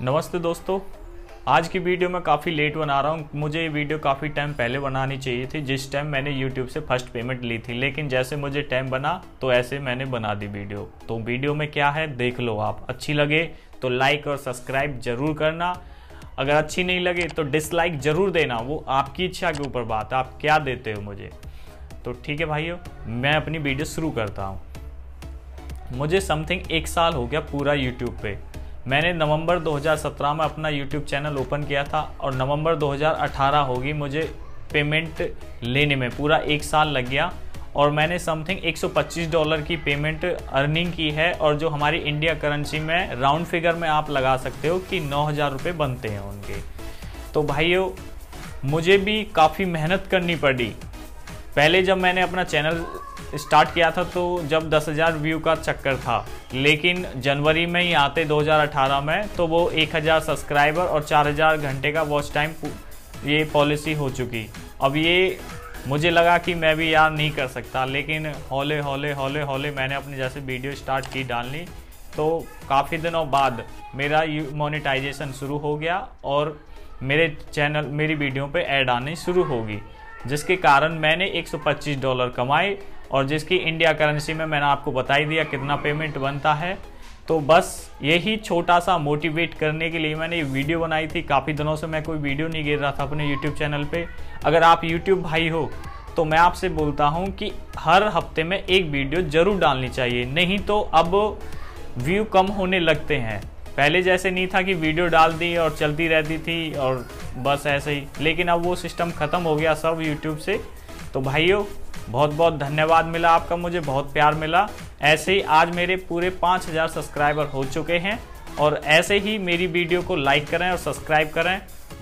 नमस्ते दोस्तों। आज की वीडियो मैं काफ़ी लेट बना रहा हूँ। मुझे ये वीडियो काफ़ी टाइम पहले बनानी चाहिए थी, जिस टाइम मैंने YouTube से फर्स्ट पेमेंट ली थी, लेकिन जैसे मुझे टाइम बना तो ऐसे मैंने बना दी वीडियो। तो वीडियो में क्या है देख लो आप। अच्छी लगे तो लाइक और सब्सक्राइब जरूर करना, अगर अच्छी नहीं लगे तो डिसलाइक जरूर देना, वो आपकी इच्छा के ऊपर बात है, आप क्या देते हो मुझे। तो ठीक है भाइयों, मैं अपनी वीडियो शुरू करता हूँ। मुझे समथिंग 1 साल हो गया पूरा यूट्यूब पे। मैंने नवंबर 2017 में अपना यूट्यूब चैनल ओपन किया था और नवंबर 2018 होगी मुझे पेमेंट लेने में, पूरा 1 साल लग गया। और मैंने समथिंग $125 की पेमेंट अर्निंग की है, और जो हमारी इंडिया करेंसी में राउंड फिगर में आप लगा सकते हो कि 9,000 रुपये बनते हैं उनके। तो भाइयों, मुझे भी काफ़ी मेहनत करनी पड़ी। पहले जब मैंने अपना चैनल स्टार्ट किया था तो जब 10,000 व्यू का चक्कर था, लेकिन जनवरी में ही आते 2018 में तो वो 1,000 सब्सक्राइबर और 4,000 घंटे का वॉच टाइम ये पॉलिसी हो चुकी। अब ये मुझे लगा कि मैं भी यार नहीं कर सकता, लेकिन हौले हौले हौले हौले मैंने अपनी जैसे वीडियो स्टार्ट की डालनी, तो काफ़ी दिनों बाद मेरा मोनेटाइजेशन शुरू हो गया और मेरे चैनल मेरी वीडियो पे ऐड आनी शुरू होगी, जिसके कारण मैंने $125 कमाए। और जिसकी इंडिया करेंसी में मैंने आपको बता ही दिया कितना पेमेंट बनता है। तो बस यही छोटा सा मोटिवेट करने के लिए मैंने ये वीडियो बनाई थी। काफ़ी दिनों से मैं कोई वीडियो नहीं गिर रहा था अपने यूट्यूब चैनल पे। अगर आप यूट्यूब भाई हो तो मैं आपसे बोलता हूँ कि हर हफ्ते में एक वीडियो ज़रूर डालनी चाहिए, नहीं तो अब व्यू कम होने लगते हैं। पहले जैसे नहीं था कि वीडियो डाल दी और चलती रहती थी और बस ऐसे ही, लेकिन अब वो सिस्टम ख़त्म हो गया सब यूट्यूब से। तो भाइयों, बहुत बहुत धन्यवाद मिला आपका, मुझे बहुत प्यार मिला। ऐसे ही आज मेरे पूरे 5,000 सब्सक्राइबर हो चुके हैं, और ऐसे ही मेरी वीडियो को लाइक करें और सब्सक्राइब करें।